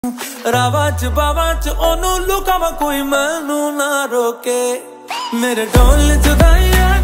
रावा च बावा च ओनू लुकावा कोई मैनू ना रोके मेरे ढोल जुदाइयां